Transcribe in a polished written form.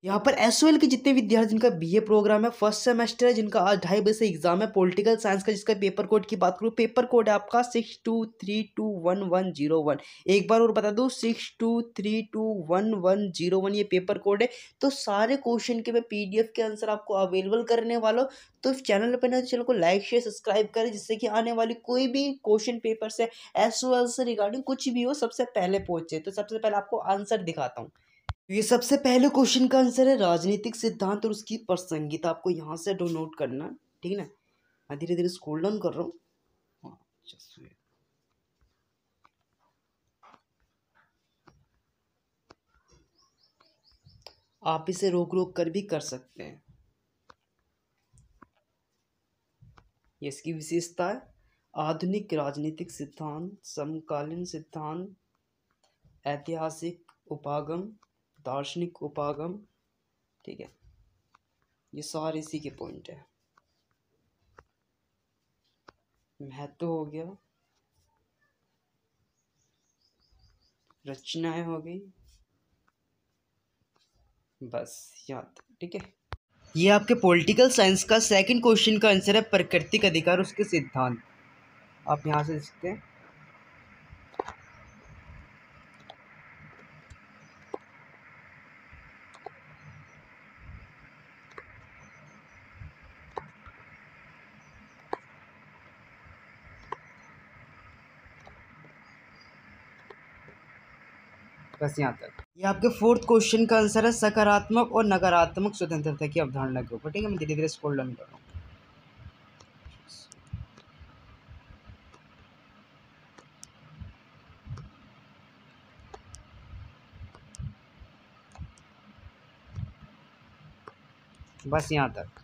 यहाँ पर एसओएल के जितने विद्यार्थी जिनका बीए प्रोग्राम है, फर्स्ट सेमेस्टर है, जिनका आज 2:30 बजे से एग्जाम है, पॉलिटिकल साइंस का, जिसका पेपर कोड की बात करूँ, पेपर कोड है आपका 62321101। एक बार और बता दूँ, 62321101 ये पेपर कोड है। तो सारे क्वेश्चन के मैं पीडीएफ के आंसर आपको अवेलेबल करने वाला हूँ। तो इस चैनल पर ना, चैनल को लाइक शेयर सब्सक्राइब करें, जिससे कि आने वाली कोई भी क्वेश्चन पेपर से, एसओएल से रिगार्डिंग कुछ भी हो, सबसे पहले पहुंचे। तो सबसे पहले आपको आंसर दिखाता हूँ। ये सबसे पहले क्वेश्चन का आंसर है राजनीतिक सिद्धांत और उसकी प्रासंगिकता। आपको यहाँ से नोट करना, ठीक है ना। मैं धीरे धीरे स्क्रॉल डाउन कर रहा हूँ। हाँ, just wait। आप इसे रोक रोक कर भी कर सकते हैं। ये इसकी विशेषता है। आधुनिक राजनीतिक सिद्धांत, समकालीन सिद्धांत, ऐतिहासिक उपागम, दार्शनिक उपागम, ठीक है। ये सारे इसी के पॉइंट है। महत्व हो गया, रचनाएं हो गई, बस याद, ठीक है। ये आपके पॉलिटिकल साइंस का सेकंड क्वेश्चन का आंसर है, प्राकृतिक अधिकार उसके सिद्धांत। आप यहाँ से देखते हैं। बस यहाँ तक। ये आपके फोर्थ क्वेश्चन का आंसर है, सकारात्मक और नकारात्मक स्वतंत्रता की अवधारणा के ऊपर, ठीक है। मैं धीरे धीरे स्क्रॉल डाउन कर रहा हूँ। बस यहाँ तक।